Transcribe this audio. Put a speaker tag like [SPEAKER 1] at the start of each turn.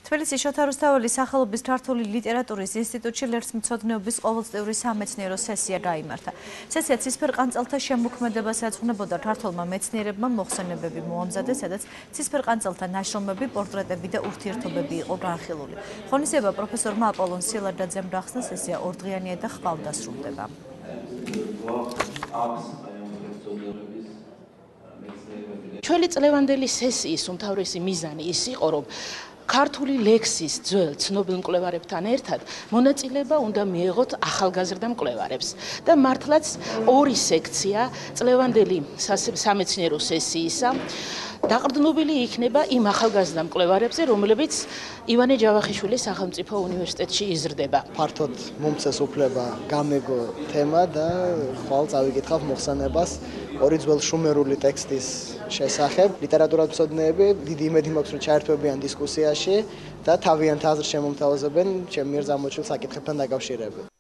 [SPEAKER 1] თბილისის შოთა რუსთაველის სახელობის ქართული ლიტერატურის ინსტიტუტში ლერსმცოდნეობის ყოველწლიური სამეცნიერო სესია გაიმართა. სესია ცისფერყანწელთა შემოქმედებას ეძღვნებოდა ქართველმა მეცნიერებმა მოხსენებები მოამზადეს, სადაც ცისფერყანწელთა ნაშრომები, პორტრეტები და ურთიერთობები იყო განხილული. ღონისძიება პროფესორმა აპოლონ სილარდაძემ გახსნა, სესია ორდღიანია და ხვალ დასრულდება.
[SPEAKER 2] ჩვენი წლევანდელი სესიის უმთავრესი მიზანი ის იყო, რომ ქართული ლექსის ძველ ცნობილ მკვლევარებთან ერთად მონაწილეობა უნდა მიეღოთ ახალგაზრდა მკვლევარებს და მართლაც ორი სექცია წლევანდელი სამეცნიერო სესიისა დაყრდნობილი იქნება იმ ახალგაზრდა მკვლევარებზე, რომლებიც ივანე ჯავახიშვილის სახელმწიფო უნივერსიტეტში იზრდება.
[SPEAKER 3] ფართოდ მომცეს უფლება გამეგო თემა და ხვალ წავიკითხავ მოხსენებას ორი ძველ შუმერული ტექსტის შესახებ. ლიტერატურათმცოდნეები დიდი იმედი მაქვს, რომ ჩაერთვებიან დისკუსიაში და თავიანთ აზრს შემომთავაზებენ ჩემ მიერ წამოჭრილ საკითხებთან დაკავშირებით.